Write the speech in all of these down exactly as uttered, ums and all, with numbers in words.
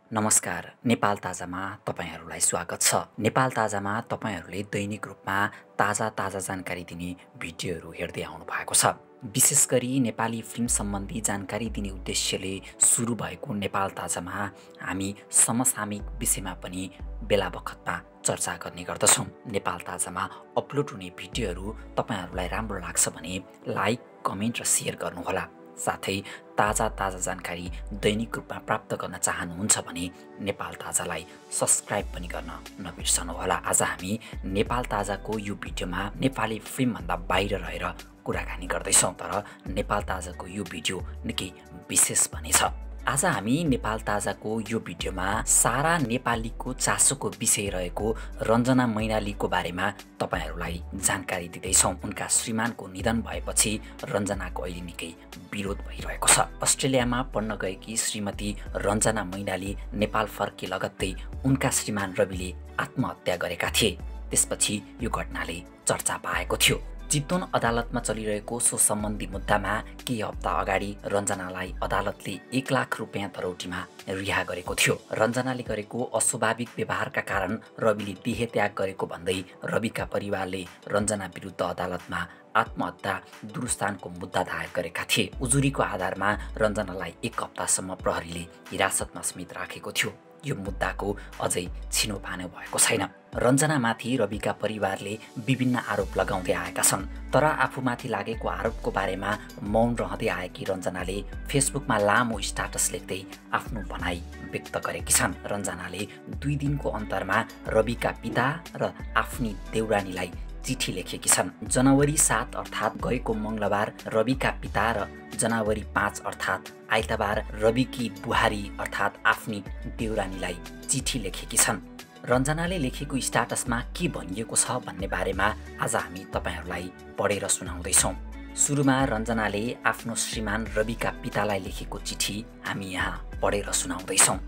नमस्कार। नेपाल ताजामा तपाईहरुलाई स्वागत छ। नेपाल ताजामा तपाईहरुले दैनिक रूपमा ताजा ताजा जानकारी दिने भिडियोहरू हेर्दै आउनु भएको छ। विशेष गरी नेपाली फिल्म सम्बन्धी जानकारी दिने उद्देश्यले सुरु भएको नेपाल ताजामा हामी समसामयिक विषयमा पनि बेला बखतमा चर्चा गर्ने गर्दछौँ। नेपाल ताजामा अपलोड हुने भिडियोहरू तपाईहरुलाई राम्रो लाग्छ भने लाइक, कमेन्ट र शेयर गर्नुहोला। साथै ताजा ताजा जानकारी दैनिक रूपमा प्राप्त गर्न चाहनुहुन्छ भने नेपाल ताजालाई सब्स्क्राइब पनि गर्न नबिर्सनुहोला। आज हामी नेपाल ताजाको यो भिडियोमा नेपाली फिल्मभन्दा बाहिर रहेर कुराकानी गर्दैछौँ, तर नेपाल ताजाको यो भिडियो निकै विशेष पनि छ। आज हामी नेपाल ताजाको यो भिडियोमा सारा नेपालीको चासोको विषय रहेको रञ्जना मैनालीको बारेमा तपाईहरुलाई जानकारी दिँदैछौँ। उनका श्रीमानको निधन भएपछि रञ्जनाको अहिले निकै विरोध भइरहेको छ। अस्ट्रेलियामा पढ्न गएकी श्रीमती रञ्जना मैनाली नेपाल फर्के लगत्तै उनका श्रीमान रविले आत्महत्या गरेका थिए। त्यसपछि यो घटनाले चर्चा पाएको थियो। चितवन अदालतमा चलिरहेको सो सम्बन्धी मुद्दामा केही हप्ता अगाडि रञ्जनालाई अदालतले एक लाख रुपियाँ धरौटीमा रिहा गरेको थियो। रञ्जनाले गरेको अस्वाभाविक व्यवहारका कारण रविले देहत्याग गरेको भन्दै रविका परिवारले रञ्जना विरुद्ध अदालतमा आत्महत्या दुरुस्तानको मुद्दा दायर गरेका थिए। उजुरीको आधारमा रञ्जनालाई एक हप्तासम्म प्रहरीले हिरासतमा समेत राखेको थियो। यो मुद्दाको अझै छिनोफानो भएको छैन। रञ्जनामाथि रविका परिवारले विभिन्न आरोप लगाउँदै आएका छन्, तर आफूमाथि लागेको आरोपको बारेमा मौन रहँदै आएकी रञ्जनाले फेसबुकमा लामो स्ट्याटस लेख्दै आफ्नो भनाइ व्यक्त गरेकी छन्। रञ्जनाले दुई दिनको अन्तरमा रविका पिता र आफ्नी देउरानीलाई चिठी लेखेकी छन्। जनवरी सात अर्थात् गएको मङ्गलबार रविका पिता र जनवरी पाँच अर्थात् आइतबार रविकी बुहारी अर्थात् आफ्नी देउरानीलाई चिठी लेखेकी छन्। रञ्जनाले लेखेको स्ट्याटसमा के भनिएको छ भन्ने बारेमा आज हामी तपाईहरुलाई पढेर सुनाउँदैछौँ। सुरुमा रञ्जनाले आफ्नो श्रीमान रविका पितालाई लेखेको चिठी हामी यहाँ पढेर सुनाउँदैछौँ।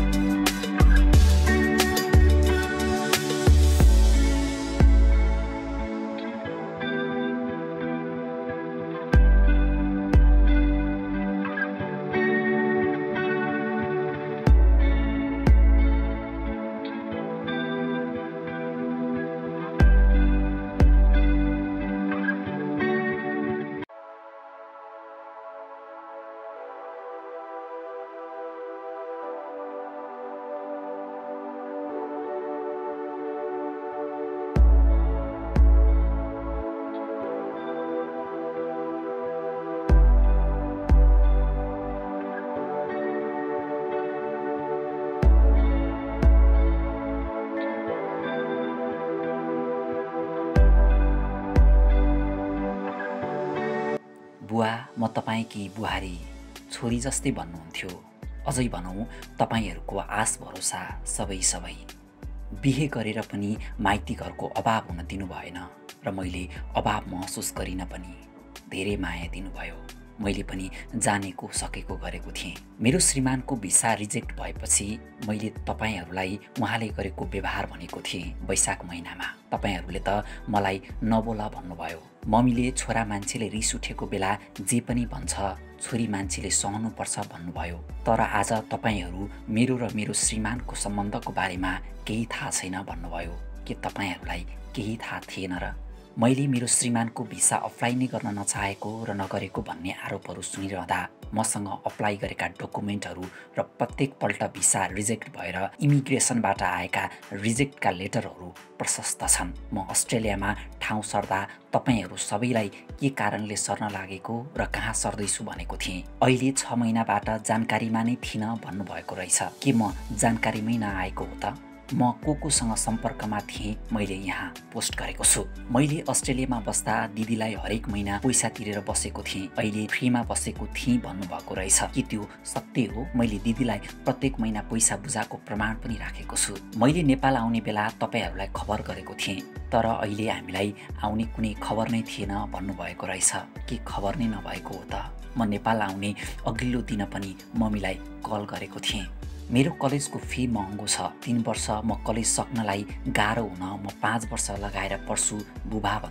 बुवा, म तपाईँकी बुहारी छोरी जस्तै भन्नुहुन्थ्यो। अझै भनौँ तपाईँहरूको आश भरोसा सबै सबै। बिहे गरेर पनि माइती घरको अभाव हुन दिनु भएन र मैले अभाव महसुस गरिन पनि धेरै माया दिनुभयो। मैले पनि जानेको सकेको गरेको थिएँ। मेरो श्रीमानको भिसा रिजेक्ट भएपछि मैले तपाईँहरूलाई उहाँले गरेको व्यवहार भनेको थिएँ वैशाख महिनामा। तपाईँहरूले त मलाई नबोला भन्नुभयो। मम्मीले छोरा मान्छेले रिस उठेको बेला जे पनि भन्छ छोरी मान्छेले सहनुपर्छ भन्नुभयो। तर आज तपाईँहरू मेरो र मेरो श्रीमानको सम्बन्धको बारेमा केही थाहा छैन भन्नुभयो। के तपाईँहरूलाई केही थाहा थिएन र? मैले मेरो श्रीमानको भिसा अप्लाई नै गर्न नचाहेको र नगरेको भन्ने आरोपहरू सुनिरहँदा मसँग अप्लाई गरेका डकुमेन्टहरू र प्रत्येक पल्ट भिसा रिजेक्ट भएर इमिग्रेसनबाट आएका रिजेक्टका लेटरहरू प्रशस्त छन्। म अस्ट्रेलियामा ठाउँ सर्दा तपाईहरू सबैलाई के कारणले सर्न लागेको र कहाँ सर्दैछु भनेको थिएँ। अहिले छ महिनाबाट जानकारीमा नै थिइनँ भन्नुभएको रहेछ। के म जानकारीमै नआएको हो त? म को कोसँग सम्पर्कमा थिएँ मैले यहाँ पोस्ट गरेको छु। मैले अस्ट्रेलियामा बस्दा दिदीलाई हरेक महिना पैसा तिरेर बसेको थिएँ। अहिले फ्रीमा बसेको थिएँ भन्नुभएको रहेछ। के त्यो सत्य हो? मैले दिदीलाई प्रत्येक महिना पैसा बुझाएको प्रमाण पनि राखेको छु। मैले नेपाल आउने बेला तपाईहरूलाई खबर गरेको थिएँ, तर अहिले हामीलाई आउने कुनै खबर नै थिएन भन्नुभएको रहेछ। के खबर नै नभएको हो त? म नेपाल आउने अघिल्लो दिन पनि मम्मीलाई कल गरेको थिएँ। मेरो कलेजको फी महँगो छ। तीन वर्ष म कलेज सक्नलाई गाह्रो हुन म पाँच वर्ष लगाएर पढ्छु बुबा भन्दा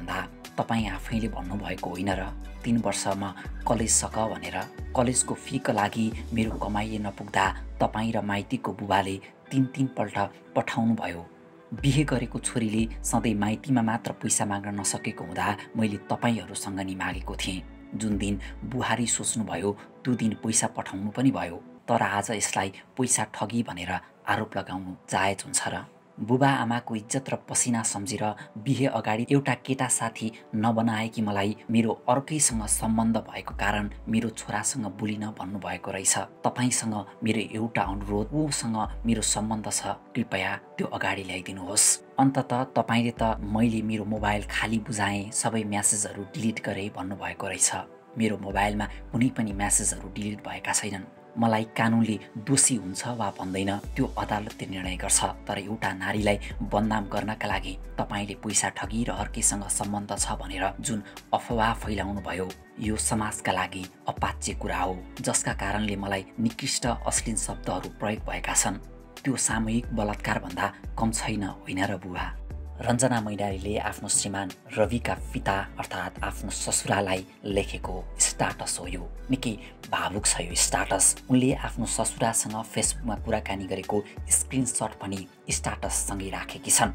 तपाईँ आफैले भन्नुभएको होइन र तीन वर्षमा कलेज सक भनेर। कलेजको फीका लागि मेरो कमाइए नपुग्दा तपाईँ र माइतीको बुबाले तीन तीनपल्ट पठाउनु भयो। बिहे गरेको छोरीले सधैँ माइतीमा मात्र पैसा माग्न नसकेको हुँदा मैले तपाईँहरूसँग नि मागेको थिएँ। जुन दिन बुहारी सोच्नुभयो त्यो दिन पैसा पठाउनु पनि भयो। तर आज यसलाई पैसा ठगी भनेर आरोप लगाउनु जायज हुन्छ र? बुबा आमाको इज्जत र पसिना सम्झेर बिहे अगाडि एउटा केटा साथी नबनाएकी मलाई मेरो अर्कैसँग सम्बन्ध भएको कारण मेरो छोरासँग बोलिन भन्नुभएको रहेछ। तपाईँसँग मेरो एउटा अनुरोध, उसँग मेरो सम्बन्ध छ, कृपया त्यो अगाडि ल्याइदिनुहोस्। अन्ततः तपाईँले त मैले मेरो मोबाइल खाली बुझाएँ, सबै म्यासेजहरू डिलिट गरेँ भन्नुभएको रहेछ। मेरो मोबाइलमा कुनै पनि म्यासेजहरू डिलिट भएका छैनन्। मलाई कानुनले दोषी हुन्छ वा भन्दैन त्यो अदालतले निर्णय गर्छ। तर एउटा नारीलाई बदनाम गर्नका लागि तपाईँले पैसा ठगी र अर्कैसँग सम्बन्ध छ भनेर जुन अफवाह फैलाउनु भयो यो समाजका लागि अपाच्य कुरा हो, जसका कारणले मलाई निकृष्ट अश्लील शब्दहरू प्रयोग भएका छन्। त्यो सामूहिक बलात्कारभन्दा कम छैन, होइन र बुबा? रञ्जना मैनालीले आफ्नो श्रीमान रविका पिता अर्थात् आफ्नो ससुरालाई लेखेको स्टाटस हो यो। निकै भावुक छ यो स्टाटस। उनले आफ्नो ससुरासँग फेसबुकमा कुराकानी गरेको स्क्रिनसट पनि स्टाटससँगै राखेकी छन्।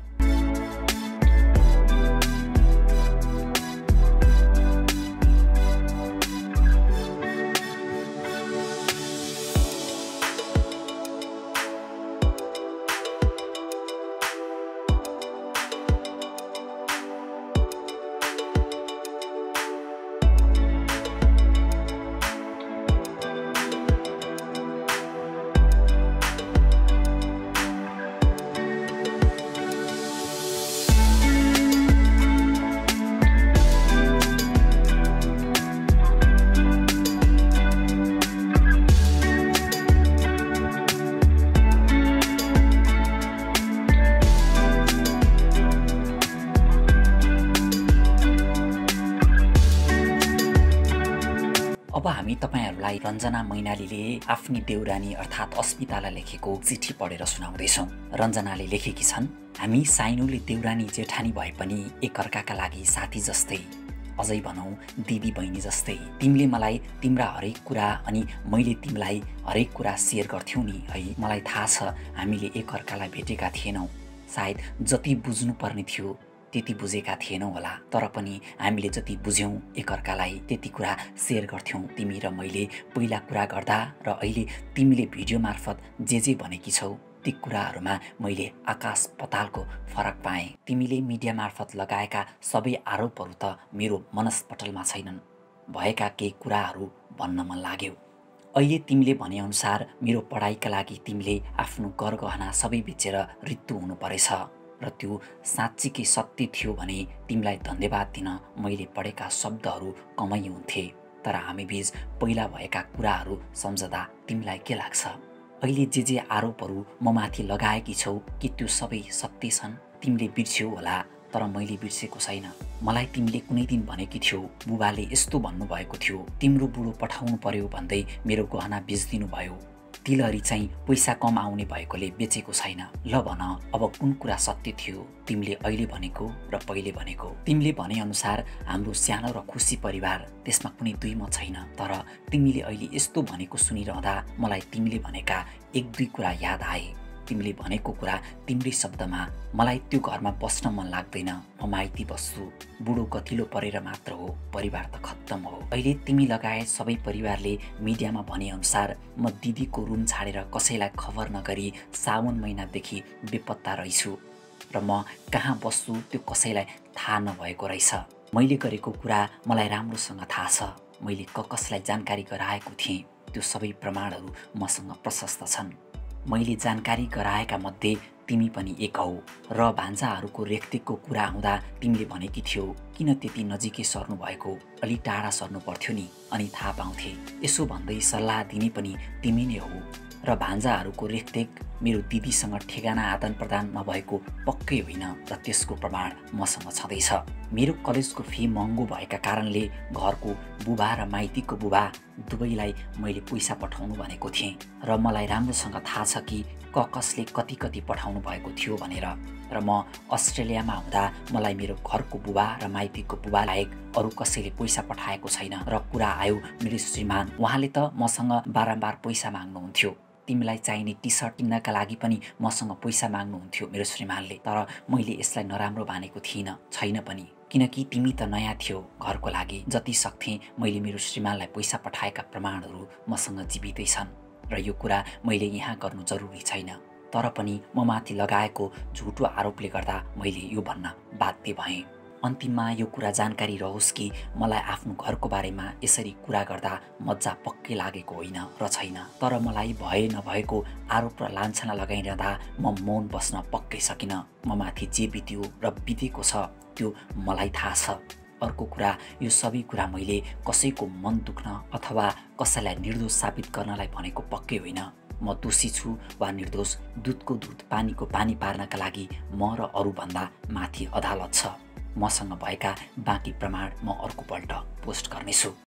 अब हामी तपाईहरुलाई रञ्जना मैनालीले आफ्नी देउरानी अर्थात् अस्मितालाई लेखेको चिठी पढेर सुनाउँदैछौँ। रञ्जनाले लेखेकी छन्, हामी साइनुले देउरानी जेठानी भए पनि एकअर्काका लागि साथी जस्तै, अझै भनौँ दिदी बहिनी जस्तै। तिमीले मलाई तिम्रा हरेक कुरा अनि मैले तिमीलाई हरेक कुरा सेयर गर्थ्यौ नि है। मलाई थाहा छ हामीले एकअर्कालाई भेटेका थिएनौँ, सायद जति बुझ्नु पर्ने थियो त्यति बुझेका थिएनौँ होला, तर पनि हामीले जति बुझ्यौँ एकअर्कालाई त्यति कुरा सेयर गर्थ्यौँ तिमी र मैले पहिला कुरा गर्दा, र अहिले तिमीले भिडियो मार्फत जे जे भनेकी छौ ती कुराहरूमा मैले आकाश पतालको फरक पाएँ। तिमीले मिडिया मार्फत लगाएका सबै आरोपहरू त मेरो मनस्पटलमा छैनन्, भएका केही कुराहरू भन्न मन लाग्यो। अहिले तिमीले भनेअनुसार मेरो पढाइका लागि तिमीले आफ्नो गरगहना सबै बेचेर रित्तु हुनु परेछ र त्यो साँच्चीकै सत्य थियो भने तिमीलाई धन्यवाद दिन मैले पढेका शब्दहरू कमै हुन्थे। तर हामीबीच पहिला भएका कुराहरू सम्झदा तिमीलाई के लाग्छ? अहिले जे जे आरोपहरू म माथि लगाएकी छौ कि त्यो सबै सत्य छन्? तिमीले बिर्स्यौ होला, तर मैले बिर्सेको छैन। मलाई तिमीले कुनै दिन भनेकी थियौ, बुबाले यस्तो भन्नुभएको थियो, तिम्रो बुढो पठाउनु पर्यो भन्दै मेरो गहना बेचिदिनु भयो। तिलहरी चाहिँ पैसा कम आउने भएकोले बेचेको छैन। ल भन, अब कुन कुरा सत्य थियो, तिमीले अहिले भनेको र पहिले भनेको? तिमीले भने अनुसार हाम्रो सानो र खुसी परिवार, त्यसमा कुनै दुई मत छैन। तर तिमीले अहिले यस्तो भनेको सुनिरहँदा मलाई तिमीले भनेका एक दुई कुरा याद आए। तिमीले भनेको कुरा तिम्रै शब्दमा, मलाई त्यो घरमा बस्न मन लाग्दैन, म माइती बस्छु, बुढो कतिलो परेर मात्र हो, परिवार त खत्तम हो। अहिले तिमी लगायत सबै परिवारले मिडियामा भने अनुसार म दिदीको रुम छाडेर कसैलाई खबर नगरी साउन महिनादेखि बेपत्ता रहेछु र म कहाँ बस्छु त्यो कसैलाई थाहा नभएको रहेछ। मैले गरेको कुरा मलाई राम्रोसँग थाहा छ, मैले क कसलाई जानकारी गराएको थिएँ त्यो सबै प्रमाणहरू मसँग प्रशस्त छन्। मैले जानकारी गराएका मध्ये तिमी पनि एक हौ। र भान्जाहरूको रेखदेखको कुरा आउँदा तिमीले भनेकी थियौ, किन त्यति नजिकै सर्नु भएको, अलि टाढा सर्नु पर्थ्यो नि, अनि थाहा पाउँथे। यसो भन्दै सल्लाह दिने पनि तिमी नै हौ। र भान्जाहरूको रेखदेख मेरो दिदीसँग ठेगाना आदान प्रदान नभएको पक्कै होइन र त्यसको प्रमाण मसँग छँदैछ। मेरो कलेजको फी महँगो भएका कारणले घरको बुबा र माइतीको बुबा दुवैलाई मैले पैसा पठाउनु भनेको थिएँ र मलाई राम्रोसँग थाहा छ कि क कसले कति कति पठाउनु भएको थियो भनेर। र म अस्ट्रेलियामा हुँदा मलाई मेरो घरको बुबा र माइतीको बुबा लायक अरू कसैले पैसा पठाएको छैन र कुरा आयो मेरो श्रीमान, उहाँले त मसँग बारम्बार पैसा माग्नुहुन्थ्यो। तिमीलाई चाहिने टी सर्ट किन्नका लागि पनि मसँग पैसा माग्नुहुन्थ्यो मेरो श्रीमानले, तर मैले यसलाई नराम्रो मानेको थिइनँ, छैन पनि, किनकि तिमी त नयाँ थियौ घरको लागि। जति सक्थेँ मैले मेरो श्रीमानलाई पैसा पठाएका प्रमाणहरू मसँग जीवितै छन् र यो कुरा मैले यहाँ गर्नु जरुरी छैन। तर पनि म माथि लगाएको झुटो आरोपले गर्दा मैले यो भन्न बाध्य भएँ। अन्तिममा यो कुरा जानकारी रहोस् कि मलाई आफ्नो घरको बारेमा यसरी कुरा गर्दा मजा पक्कै लागेको होइन र छैन। तर मलाई भए नभएको आरोप र लान्छना लगाइरहँदा म मौन बस्न पक्कै सकिनँ। म माथि जे बित्यो र बितेको छ त्यो मलाई थाहा छ। अर्को कुरा, यो सबै कुरा मैले कसैको मन दुख्न अथवा कसैलाई निर्दोष साबित गर्नलाई भनेको पक्कै होइन। म दोषी छु वा निर्दोष, दुधको दुध पानीको पानी पार्नका लागि म र अरूभन्दा माथि अदालत छ। मसँग भएका बाँकी प्रमाण म अर्कोपल्ट पोस्ट गर्नेछु।